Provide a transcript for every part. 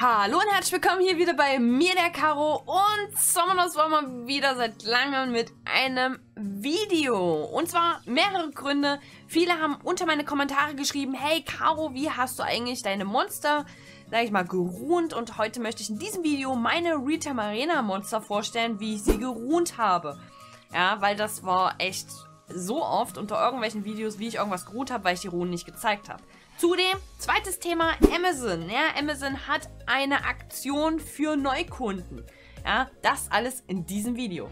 Hallo und herzlich willkommen hier wieder bei mir, der Caro, und Summoners war mal wieder seit langem mit einem Video. Und zwar mehrere Gründe. Viele haben unter meine Kommentare geschrieben, hey Caro, wie hast du eigentlich deine Monster, sag ich mal, gerunt? Und heute möchte ich in diesem Video meine Rita Marina Monster vorstellen, wie ich sie gerunt habe. Ja, weil das war echt so oft unter irgendwelchen Videos, wie ich irgendwas geruht habe, weil ich die Runen nicht gezeigt habe. Zudem, zweites Thema, Amazon. Ja, Amazon hat eine Aktion für Neukunden. Ja, das alles in diesem Video.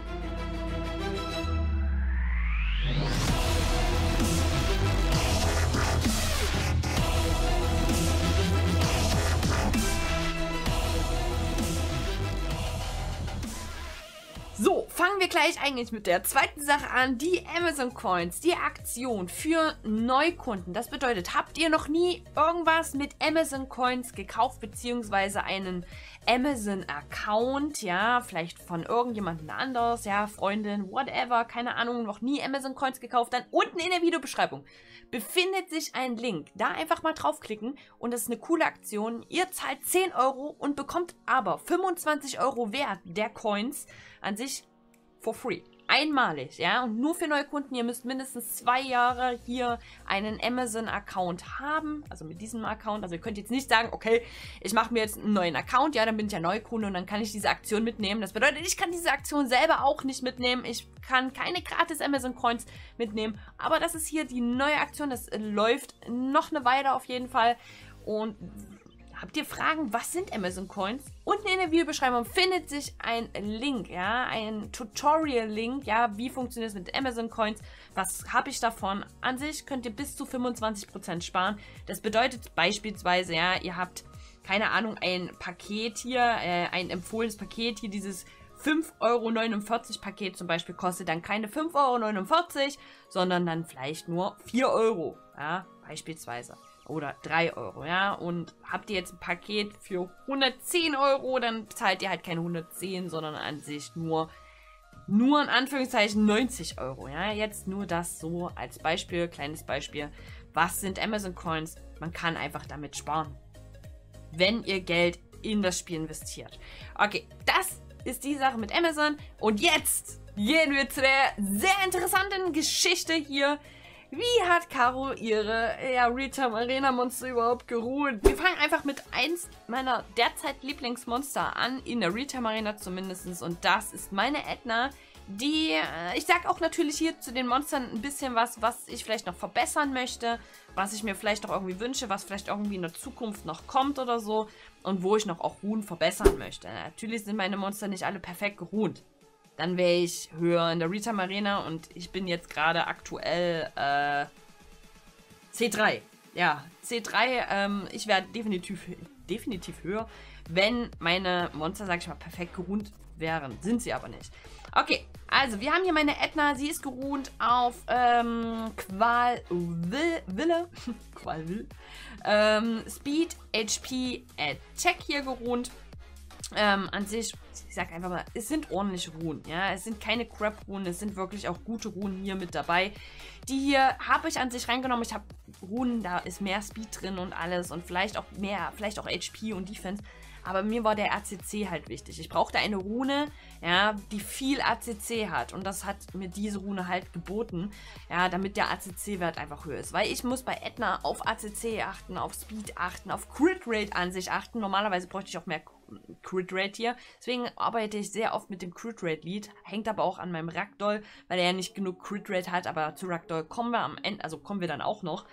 So, fangen wir gleich eigentlich mit der zweiten Sache an, die Amazon Coins, die Aktion für Neukunden. Das bedeutet, habt ihr noch nie irgendwas mit Amazon Coins gekauft, beziehungsweise einen Amazon Account, ja, vielleicht von irgendjemandem anders, ja, Freundin, whatever, keine Ahnung, noch nie Amazon Coins gekauft, dann unten in der Videobeschreibung befindet sich ein Link. Da einfach mal draufklicken und das ist eine coole Aktion. Ihr zahlt 10 Euro und bekommt aber 25 Euro Wert der Coins an sich for free. Einmalig, ja, und nur für Neukunden. Ihr müsst mindestens 2 Jahre hier einen Amazon-Account haben, also mit diesem Account. Also ihr könnt jetzt nicht sagen, okay, ich mache mir jetzt einen neuen Account, ja, dann bin ich ja Neukunde und dann kann ich diese Aktion mitnehmen. Das bedeutet, ich kann diese Aktion selber auch nicht mitnehmen. Ich kann keine gratis Amazon-Coins mitnehmen, aber das ist hier die neue Aktion. Das läuft noch eine Weile auf jeden Fall. Und habt ihr Fragen, was sind Amazon Coins? Unten in der Videobeschreibung findet sich ein Link, ja, ein Tutorial-Link, ja, wie funktioniert es mit Amazon Coins, was habe ich davon? An sich könnt ihr bis zu 25% sparen. Das bedeutet beispielsweise, ja, ihr habt, keine Ahnung, ein Paket hier, ein empfohlenes Paket hier, dieses 5,49 € Paket zum Beispiel kostet dann keine 5,49 €, sondern dann vielleicht nur 4 Euro, ja, beispielsweise. Oder 3 Euro, ja. Und habt ihr jetzt ein Paket für 110 Euro, dann zahlt ihr halt keine 110, sondern an sich nur in Anführungszeichen 90 Euro, ja. Jetzt nur das so als Beispiel, kleines Beispiel. Was sind Amazon Coins? Man kann einfach damit sparen, wenn ihr Geld in das Spiel investiert. Okay, das ist die Sache mit Amazon. Und jetzt gehen wir zu der sehr interessanten Geschichte hier. Wie hat Caro ihre Rita Marina Monster überhaupt geruht? Wir fangen einfach mit eins meiner derzeit Lieblingsmonster an, in der Rita Marina zumindest. Und das ist meine Edna, die, ich sag auch natürlich hier zu den Monstern ein bisschen was ich vielleicht noch verbessern möchte, was ich mir vielleicht noch irgendwie wünsche, was vielleicht irgendwie in der Zukunft noch kommt oder so. Und wo ich noch auch Ruhen verbessern möchte. Natürlich sind meine Monster nicht alle perfekt geruht. Dann wäre ich höher in der Rita Marina und ich bin jetzt gerade aktuell C3. Ja, C3. Ich wäre definitiv höher, wenn meine Monster, sag ich mal, perfekt geruht wären. Sind sie aber nicht. Okay, also wir haben hier meine Edna. Sie ist geruht auf Qualwille. Speed, HP, Attack hier geruht. An sich, ich sag einfach mal, es sind ordentliche Runen, ja, es sind keine Crap-Runen, es sind wirklich auch gute Runen hier mit dabei. Die hier habe ich an sich reingenommen, ich habe Runen, da ist mehr Speed drin und alles und vielleicht auch HP und Defense, aber mir war der ACC halt wichtig. Ich brauchte eine Rune, ja, die viel ACC hat und das hat mir diese Rune halt geboten, ja, damit der ACC-Wert einfach höher ist, weil ich muss bei Edna auf ACC achten, auf Speed achten, auf Crit Rate an sich achten. Normalerweise bräuchte ich auch mehr Crit Rate hier. Deswegen arbeite ich sehr oft mit dem Crit Rate Lead. Hängt aber auch an meinem Ragdoll, weil er ja nicht genug Crit Rate hat. Aber zu Ragdoll kommen wir am Ende, also kommen wir dann auch noch.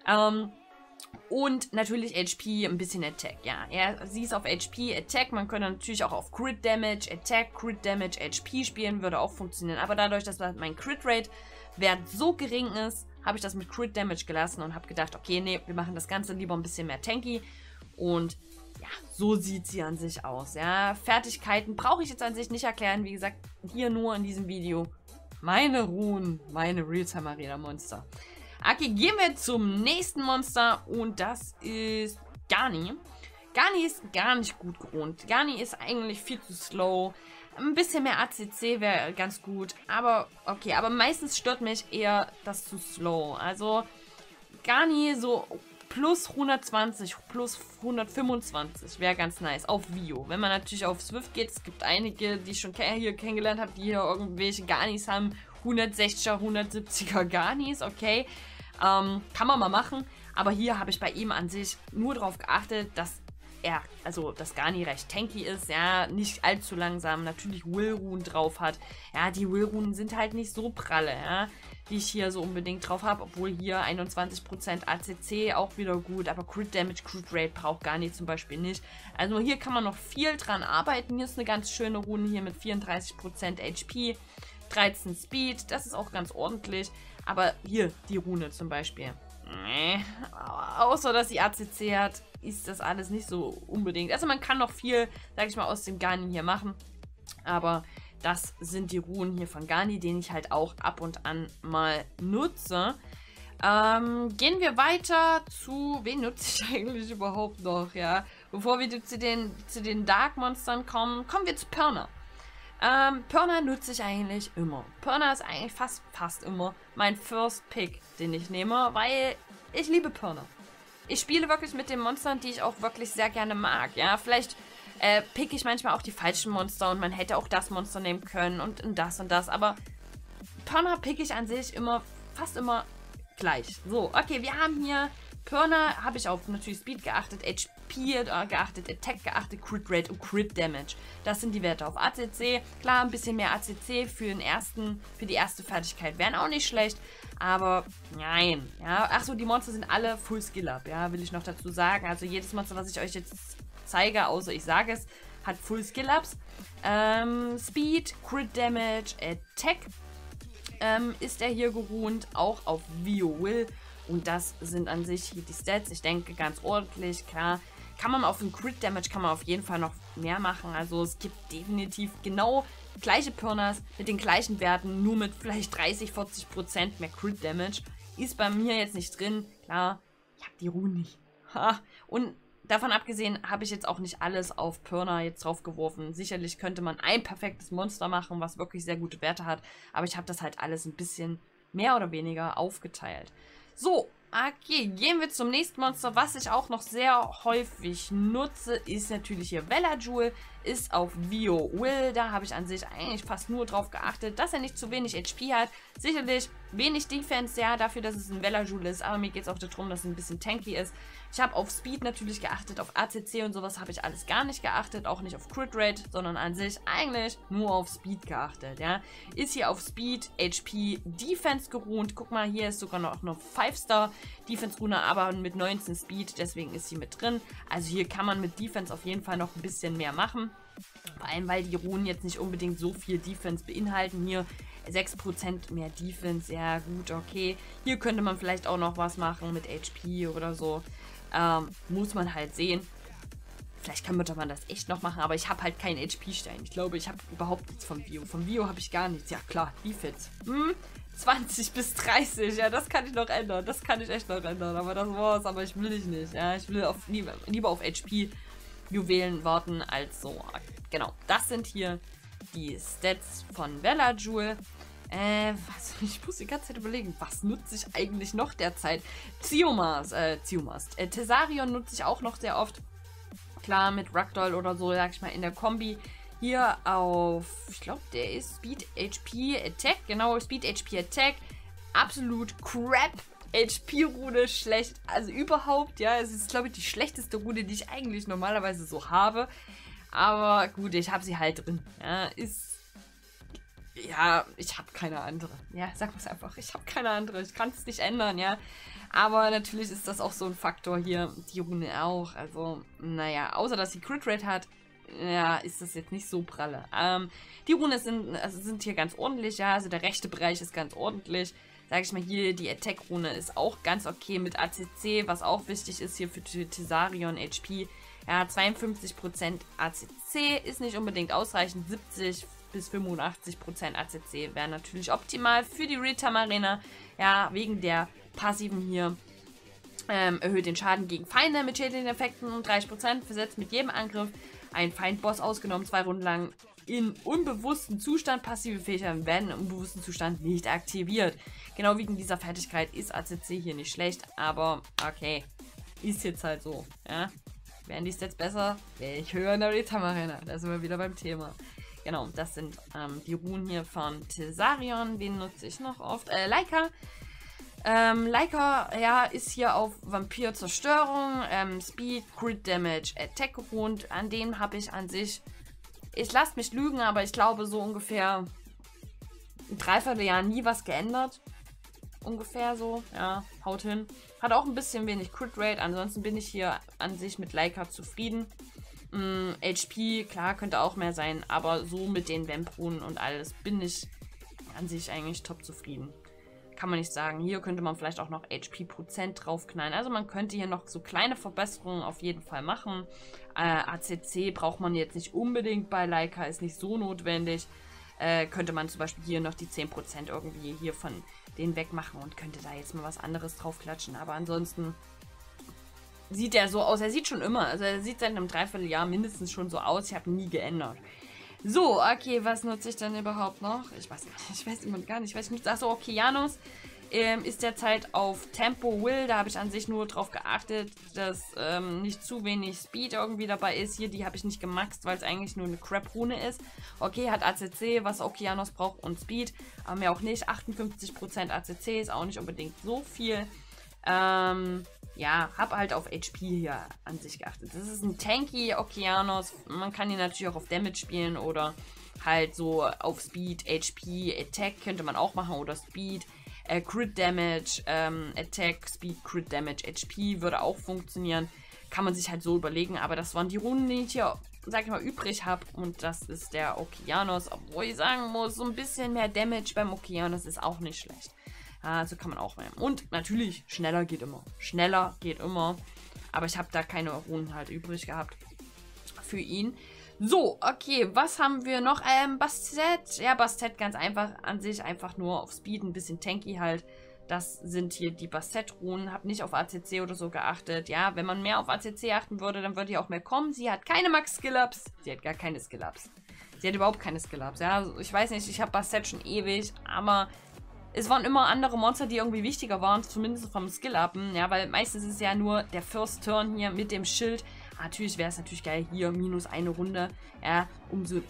Und natürlich HP, ein bisschen Attack. Ja, sie ist auf HP, Attack. Man könnte natürlich auch auf Crit Damage, Attack, Crit Damage, HP spielen. Würde auch funktionieren. Aber dadurch, dass mein Crit Rate Wert so gering ist, habe ich das mit Crit Damage gelassen und habe gedacht, okay, nee, wir machen das Ganze lieber ein bisschen mehr tanky. Und ja, so sieht sie an sich aus, ja. Fertigkeiten brauche ich jetzt an sich nicht erklären. Wie gesagt, hier nur in diesem Video meine Runen, meine Rita Marina Monster. Okay, gehen wir zum nächsten Monster und das ist Garni. Garni ist gar nicht gut geruht. Garni ist eigentlich viel zu slow. Ein bisschen mehr ACC wäre ganz gut, aber okay, aber meistens stört mich eher das zu slow. Also Garni so plus 120, plus 125 wäre ganz nice auf Vio. Wenn man natürlich auf Swift geht, es gibt einige, die ich schon hier kennengelernt habe, die hier irgendwelche Garnis haben. 160er, 170er Garnis, okay. Kann man mal machen. Aber hier habe ich bei ihm an sich nur darauf geachtet, dass er, also das Garni recht tanky ist, ja, nicht allzu langsam, natürlich Will-Runen drauf hat. Ja, die Will-Runen sind halt nicht so pralle, ja, die ich hier so unbedingt drauf habe, obwohl hier 21% ACC auch wieder gut, aber Crit Damage, Crit Rate braucht Garni zum Beispiel nicht. Also hier kann man noch viel dran arbeiten. Hier ist eine ganz schöne Rune hier mit 34% HP, 13 Speed, das ist auch ganz ordentlich. Aber hier, die Rune zum Beispiel. Außer, dass sie ACC hat, ist das alles nicht so unbedingt. Also man kann noch viel, sag ich mal, aus dem Garni hier machen. Aber das sind die Runen hier von Garni, den ich halt auch ab und an mal nutze. Gehen wir weiter zu... Wen nutze ich eigentlich überhaupt noch, ja? Bevor wir zu den Dark Monstern kommen, kommen wir zu Perna. Perna nutze ich eigentlich immer. Perna ist eigentlich fast immer mein First Pick, den ich nehme, weil ich liebe Perna. Ich spiele wirklich mit den Monstern, die ich auch wirklich sehr gerne mag. Ja, vielleicht pick ich manchmal auch die falschen Monster und man hätte auch das Monster nehmen können und das und das. Aber Perna pick ich an sich fast immer gleich. So, okay, wir haben hier Perna, habe ich auf natürlich Speed geachtet, HP geachtet, Attack geachtet, Crit Rate und Crit Damage. Das sind die Werte auf ACC. Klar, ein bisschen mehr ACC für die erste Fertigkeit wären auch nicht schlecht. Aber nein, ja, achso, die Monster sind alle Full Skill Up, ja, will ich noch dazu sagen. Also jedes Monster, was ich euch jetzt zeige, außer ich sage es, hat Full Skill Ups. Speed, Crit Damage, Attack ist er hier geruht, auch auf Vio Will. Und das sind an sich die Stats, ich denke, ganz ordentlich, klar. Kann man auf den Crit Damage, kann man auf jeden Fall noch mehr machen. Also es gibt definitiv genau gleiche Pernas mit den gleichen Werten, nur mit vielleicht 30-40% mehr Crit Damage. Ist bei mir jetzt nicht drin. Klar, ich habe die Runen nicht. Ha. Und davon abgesehen habe ich jetzt auch nicht alles auf Perna jetzt drauf geworfen. Sicherlich könnte man ein perfektes Monster machen, was wirklich sehr gute Werte hat. Aber ich habe das halt alles ein bisschen mehr oder weniger aufgeteilt. So, okay, gehen wir zum nächsten Monster. Was ich auch noch sehr häufig nutze, ist natürlich hier Vellajool. Ist auf Vio Will. Da habe ich an sich eigentlich fast nur drauf geachtet, dass er nicht zu wenig HP hat. Sicherlich wenig Defense, ja, dafür, dass es ein Vellajool ist. Aber mir geht es auch darum, dass es ein bisschen tanky ist. Ich habe auf Speed natürlich geachtet, auf ACC und sowas habe ich alles gar nicht geachtet. Auch nicht auf Crit Rate, sondern an sich eigentlich nur auf Speed geachtet, ja. Ist hier auf Speed, HP, Defense geruht. Guck mal, hier ist sogar noch eine 5-Star Defense-Rune, aber mit 19 Speed, deswegen ist sie mit drin. Also hier kann man mit Defense auf jeden Fall noch ein bisschen mehr machen. Vor allem, weil die Runen jetzt nicht unbedingt so viel Defense beinhalten. Hier 6% mehr Defense, ja gut, okay. Hier könnte man vielleicht auch noch was machen mit HP oder so. Muss man halt sehen. Vielleicht könnte man das echt noch machen, aber ich habe halt keinen HP-Stein. Ich glaube, ich habe überhaupt nichts vom Vio. Vom Vio habe ich gar nichts. Ja klar, Defense. 20 bis 30, ja, das kann ich noch ändern. Das kann ich echt noch ändern, aber das war's. Aber ich will nicht, ja. Ich will lieber auf HP-Juwelen warten als so. Genau, das sind hier die Stats von Vellajool. Ich muss die ganze Zeit überlegen, was nutze ich eigentlich noch derzeit? Thesarion nutze ich auch noch sehr oft. Klar, mit Ragdoll oder so, sag ich mal, in der Kombi. Hier auf, ich glaube, der ist Speed HP Attack. Genau, Speed HP Attack. Absolut crap. HP-Rune schlecht. Also überhaupt, ja. Es ist, glaube ich, die schlechteste Rune, die ich eigentlich normalerweise so habe. Aber gut, ich habe sie halt drin. Ja, ja, ich habe keine andere. Ja, sag mal's einfach. Ich habe keine andere. Ich kann es nicht ändern, ja. Aber natürlich ist das auch so ein Faktor hier. Die Rune auch. Also, naja, außer dass sie Crit Rate hat, ja, ist das jetzt nicht so pralle. Die Rune sind hier ganz ordentlich, ja. Also der rechte Bereich ist ganz ordentlich. Sag ich mal hier, die Attack-Rune ist auch ganz okay mit ACC, was auch wichtig ist hier für Thesarion HP. Ja, 52% ACC ist nicht unbedingt ausreichend. 70 bis 85% ACC wäre natürlich optimal für die Retamarina. Ja, wegen der passiven hier. Erhöht den Schaden gegen Feinde mit schädlichen Effekten um 30%. Versetzt mit jedem Angriff ein Feindboss ausgenommen 2 Runden lang in unbewussten Zustand. Passive Fähigkeiten werden im unbewussten Zustand nicht aktiviert. Genau wegen dieser Fertigkeit ist ACC hier nicht schlecht, aber okay. Ist jetzt halt so, ja. Wären die Stats besser, wäre ich höher in der Rita-Marina. Da sind wir wieder beim Thema. Genau, das sind die Runen hier von Thessarion. Wen nutze ich noch oft? Leica. Leica, ja, ist hier auf Vampir-Zerstörung, Speed, Crit Damage, Attack geruht. An dem habe ich an sich, ich lasse mich lügen, aber ich glaube so ungefähr ein Dreivierteljahr nie was geändert. Ungefähr so, ja, haut hin. Hat auch ein bisschen wenig Crit Rate, ansonsten bin ich hier an sich mit Leica zufrieden. HP, klar, könnte auch mehr sein, aber so mit den Vamp-Runen und alles bin ich an sich eigentlich top zufrieden. Kann man nicht sagen. Hier könnte man vielleicht auch noch HP% draufknallen. Also man könnte hier noch so kleine Verbesserungen auf jeden Fall machen. ACC braucht man jetzt nicht unbedingt bei Leica, ist nicht so notwendig. Könnte man zum Beispiel hier noch die 10% irgendwie hier von denen wegmachen und könnte da jetzt mal was anderes draufklatschen. Aber ansonsten sieht er so aus. Er sieht schon immer, also er sieht seit einem Dreivierteljahr mindestens schon so aus. Ich habe nie geändert. So, okay, was nutze ich denn überhaupt noch? Ich weiß immer gar nicht, was ich nutze. Achso, Okeanos ist derzeit auf Tempo Will. Da habe ich an sich nur drauf geachtet, dass nicht zu wenig Speed irgendwie dabei ist. Hier, die habe ich nicht gemaxt, weil es eigentlich nur eine Crap-Rune ist. Okay, hat ACC, was Okeanos braucht und Speed, aber mehr auch nicht. 58% ACC ist auch nicht unbedingt so viel. Ja, habe halt auf HP hier an sich geachtet. Das ist ein tanky Okeanos. Man kann ihn natürlich auch auf Damage spielen oder halt so auf Speed, HP, Attack könnte man auch machen oder Speed, Crit Damage, Attack, Speed, Crit Damage, HP würde auch funktionieren. Kann man sich halt so überlegen, aber das waren die Runden, die ich hier, sag ich mal, übrig habe und das ist der Okeanos. Obwohl ich sagen muss, so ein bisschen mehr Damage beim Okeanos ist auch nicht schlecht. Also kann man auch nehmen. Und natürlich, schneller geht immer. Schneller geht immer. Aber ich habe da keine Runen halt übrig gehabt für ihn. So, okay, was haben wir noch? Bastet. Ja, Bastet ganz einfach an sich. Einfach nur auf Speed, ein bisschen tanky halt. Das sind hier die Bastet-Runen. Hab nicht auf ACC oder so geachtet. Ja, wenn man mehr auf ACC achten würde, dann würde hier auch mehr kommen. Sie hat keine Max-Skill-Ups. Sie hat gar keine Skill-Ups. Sie hat überhaupt keine Skill-Ups. Ja, also ich weiß nicht, ich habe Bastet schon ewig, aber es waren immer andere Monster, die irgendwie wichtiger waren, zumindest vom Skill-Upen, ja, weil meistens ist es ja nur der First Turn hier mit dem Schild. Natürlich wäre es natürlich geil, hier minus eine Runde, ja, umso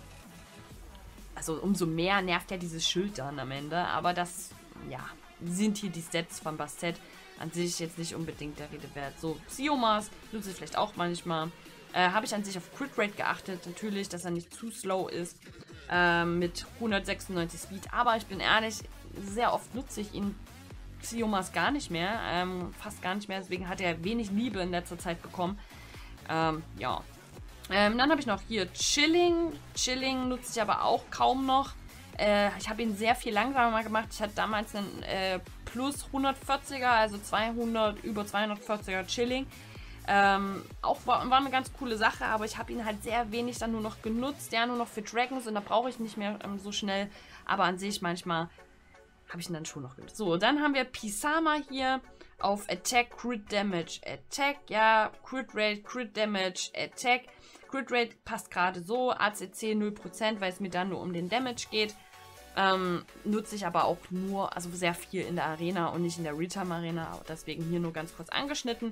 mehr nervt ja dieses Schild dann am Ende, aber das, ja, sind hier die Stats von Bastet an sich jetzt nicht unbedingt der Rede wert. So, Psyomas nutze ich vielleicht auch manchmal. Habe ich an sich auf Crit Rate geachtet, natürlich, dass er nicht zu slow ist, mit 196 Speed, aber ich bin ehrlich, sehr oft nutze ich ihn Psyomas gar nicht mehr, fast gar nicht mehr, deswegen hat er wenig Liebe in letzter Zeit bekommen. Ja. Dann habe ich noch hier Chilling. Chilling nutze ich aber auch kaum noch. Ich habe ihn sehr viel langsamer gemacht. Ich hatte damals einen plus 140er, also über 240er Chilling. Auch war eine ganz coole Sache, aber ich habe ihn halt sehr wenig dann nur noch genutzt. Ja, nur noch für Dragons und da brauche ich nicht mehr so schnell. Aber an sich manchmal habe ich ihn dann schon noch genutzt. So, dann haben wir Pisama hier auf Attack, Crit Damage, Attack. Ja, Crit Rate, Crit Damage, Attack. Crit Rate passt gerade so. ACC 0%, weil es mir dann nur um den Damage geht. Nutze ich aber auch nur, also sehr viel in der Arena und nicht in der Rita-Marina. Deswegen hier nur ganz kurz angeschnitten.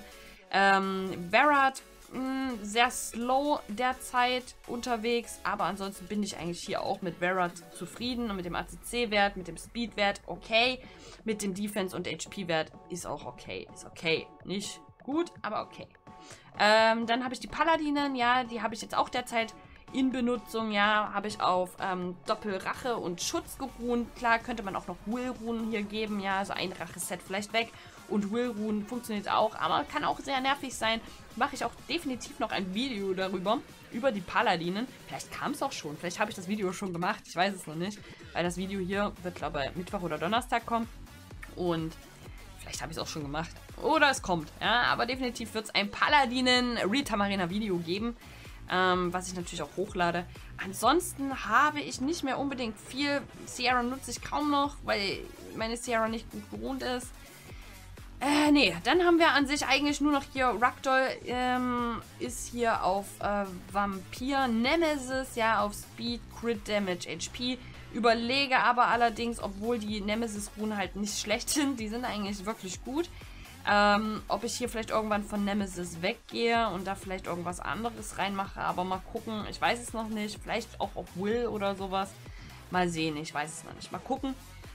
Verad, sehr slow derzeit unterwegs, aber ansonsten bin ich eigentlich hier auch mit Verad zufrieden und mit dem ACC-Wert, mit dem Speed-Wert okay, mit dem Defense- und HP-Wert ist auch okay, ist okay, nicht gut, aber okay. Dann habe ich die Paladinen, ja, die habe ich jetzt auch derzeit in Benutzung, ja, habe ich auf Doppelrache und Schutz geruhen. Klar, könnte man auch noch Will-Runen hier geben, ja, also ein Rache-Set vielleicht weg. Und Will-Runen funktioniert auch, aber kann auch sehr nervig sein. Mache ich auch definitiv noch ein Video darüber, über die Paladinen. Vielleicht kam es auch schon, vielleicht habe ich das Video schon gemacht, ich weiß es noch nicht. Weil das Video hier wird, glaube ich, Mittwoch oder Donnerstag kommen. Und vielleicht habe ich es auch schon gemacht. Oder es kommt, ja, aber definitiv wird es ein Paladinen-Rita-Marina-Video geben. Was ich natürlich auch hochlade. Ansonsten habe ich nicht mehr unbedingt viel. Sierra nutze ich kaum noch, weil meine Sierra nicht gut bewohnt ist. Nee, dann haben wir an sich eigentlich nur noch hier Ragdoll, ist hier auf Vampir Nemesis, ja, auf Speed, Crit Damage, HP. Überlege aber allerdings, obwohl die Nemesis-Runen halt nicht schlecht sind, die sind eigentlich wirklich gut. Ob ich hier vielleicht irgendwann von Nemesis weggehe und da vielleicht irgendwas anderes reinmache, aber mal gucken. Ich weiß es noch nicht. Vielleicht auch auf Will oder sowas. Mal sehen, ich weiß es noch nicht. Mal gucken.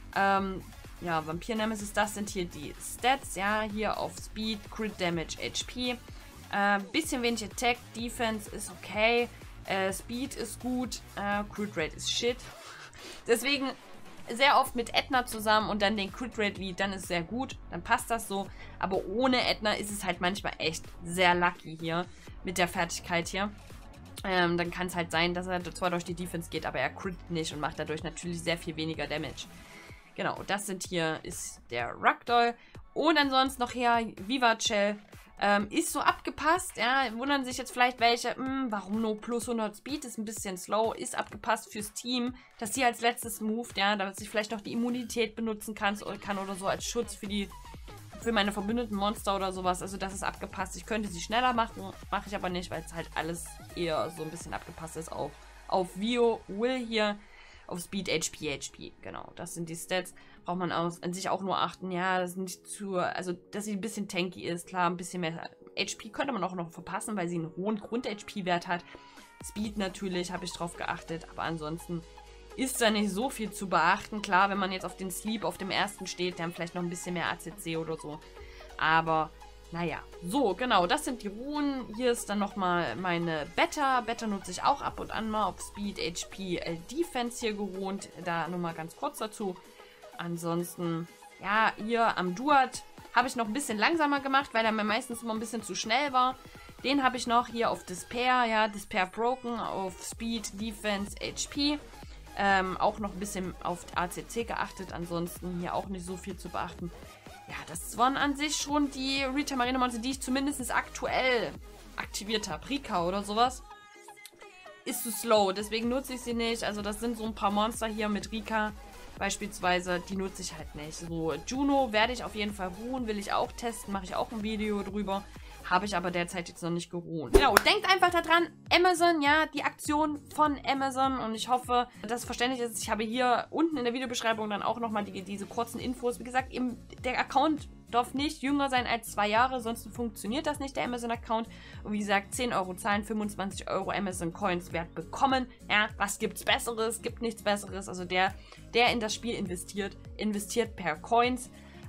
Ja, Vampir Nemesis, das sind hier die Stats. Ja, hier auf Speed, Crit Damage, HP. Bisschen wenig Attack, Defense ist okay. Speed ist gut. Crit Rate ist shit. Deswegen sehr oft mit Edna zusammen und dann den Crit Rate Lead, dann ist sehr gut, dann passt das so. Aber ohne Edna ist es halt manchmal echt sehr lucky hier mit der Fertigkeit hier. Dann kann es halt sein, dass er zwar durch die Defense geht, aber er crit nicht und macht dadurch natürlich sehr viel weniger Damage. Genau, das ist der Ragdoll. Und ansonsten noch hier Viva-Shell. Ist so abgepasst, ja, wundern sich jetzt vielleicht welche, warum nur plus 100 Speed, ist ein bisschen slow, ist abgepasst fürs Team, dass sie als letztes moved, ja, damit ich vielleicht noch die Immunität benutzen kann oder so als Schutz für meine verbündeten Monster oder sowas, also das ist abgepasst. Ich könnte sie schneller machen, mache ich aber nicht, weil es halt alles eher so ein bisschen abgepasst ist auf Vio, Will hier, auf Speed, HP, genau, das sind die Stats. Braucht man an sich auch nur achten, ja, das ist nicht also, dass sie ein bisschen tanky ist, klar, ein bisschen mehr HP könnte man auch noch verpassen, weil sie einen hohen Grund-HP-Wert hat. Speed natürlich, habe ich drauf geachtet, aber ansonsten ist da nicht so viel zu beachten. Klar, wenn man jetzt auf den Sleep auf dem ersten steht, dann vielleicht noch ein bisschen mehr ACC oder so, aber naja, so, genau, das sind die Runen. Hier ist dann nochmal meine Beta. Beta nutze ich auch ab und an mal auf Speed, HP, Defense hier geruht. Da nur mal ganz kurz dazu. Ansonsten, ja, hier am Duat habe ich noch ein bisschen langsamer gemacht, weil er mir meistens immer ein bisschen zu schnell war. Den habe ich noch hier auf Despair, ja, Despair Broken, auf Speed, Defense, HP. Auch noch ein bisschen auf ACC geachtet, ansonsten hier auch nicht so viel zu beachten. Ja, das waren an sich schon die Retail Marine Monster, die ich zumindest aktuell aktiviert habe. Rika oder sowas ist zu slow, deswegen nutze ich sie nicht. Also das sind so ein paar Monster hier mit Rika beispielsweise, die nutze ich halt nicht. So, Juno werde ich auf jeden Fall ruhen, will ich auch testen, mache ich auch ein Video drüber. Habe ich aber derzeit jetzt noch nicht geruhen. Genau, denkt einfach daran, Amazon, ja, die Aktion von Amazon und ich hoffe, dass es verständlich ist. Ich habe hier unten in der Videobeschreibung dann auch nochmal diese kurzen Infos. Wie gesagt, eben der Account darf nicht jünger sein als 2 Jahre, sonst funktioniert das nicht, der Amazon-Account. Und wie gesagt, 10 Euro zahlen, 25 Euro Amazon-Coins Wert bekommen. Ja, was gibt's Besseres? Gibt nichts Besseres. Also der in das Spiel investiert per Coins.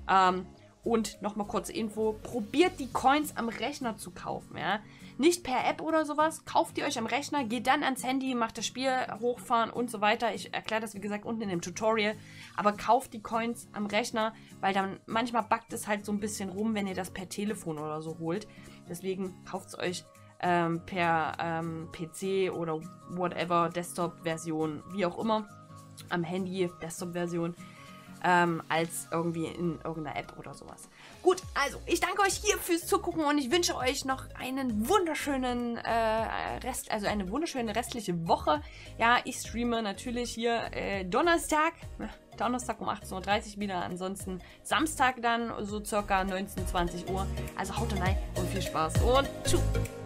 Und nochmal kurze Info, probiert die Coins am Rechner zu kaufen, ja. Nicht per App oder sowas, kauft die euch am Rechner, geht dann ans Handy, macht das Spiel hochfahren und so weiter. Ich erkläre das, wie gesagt, unten in dem Tutorial. Aber kauft die Coins am Rechner, weil dann manchmal buggt es halt so ein bisschen rum, wenn ihr das per Telefon oder so holt. Deswegen kauft es euch per PC oder whatever, Desktop-Version, wie auch immer, am Handy, Desktop-Version. Als irgendwie in irgendeiner App oder sowas. Gut, also ich danke euch hier fürs Zugucken und ich wünsche euch noch einen wunderschönen eine wunderschöne restliche Woche. Ja, ich streame natürlich hier Donnerstag um 18:30 Uhr wieder, ansonsten Samstag dann so circa 19, 20 Uhr. Also haut rein und viel Spaß und tschüss.